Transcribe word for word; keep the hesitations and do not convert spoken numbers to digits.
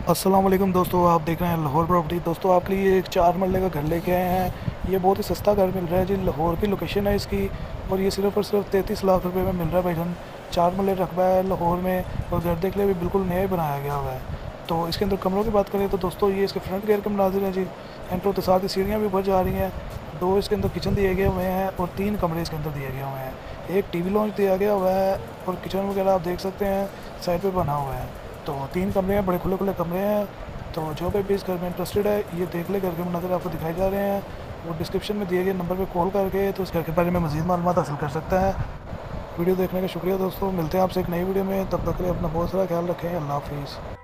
अस्सलाम वालेकुम दोस्तों, आप देख रहे हैं लाहौर प्रॉपर्टी। दोस्तों आपके लिए एक चार मरले का घर लेके आए हैं। ये बहुत ही सस्ता घर मिल रहा है जी। लाहौर की लोकेशन है इसकी और ये सिर्फ और सिर्फ तैंतीस लाख रुपए में मिल रहा है भाईजान। चार मरले रकबा है लाहौर में और घर देख ले भी बिल्कुल नया ही बनाया गया हुआ है। तो इसके अंदर कमरों की बात करें तो दोस्तों ये इसके फ्रंट गेयर के मनाजिर हैं जी। एंट्रो के साथ ही सीढ़ियाँ भी ऊपर जा रही हैं। दो इसके अंदर किचन दिए गए हुए हैं और तीन कमरे इसके अंदर दिए गए हुए हैं। एक टीवी लॉन्च दिया गया हुआ है और किचन वगैरह आप देख सकते हैं साइड पे बना हुआ है। तो तीन कमरे हैं, बड़े खुले खुले कमरे हैं। तो जो भी इस घर में इंटरेस्टेड है ये देख ले, घर के नज़र आपको दिखाई जा रहे हैं। वो डिस्क्रिप्शन में दिए गए नंबर पे कॉल करके तो इस घर के बारे में मज़ीद मालूमात हासिल कर सकता है। वीडियो देखने का शुक्रिया दोस्तों, मिलते हैं आपसे एक नई वीडियो में। तब तक के लिए अपना बहुत सारा ख्याल रखें। अल्लाह हाफिज़।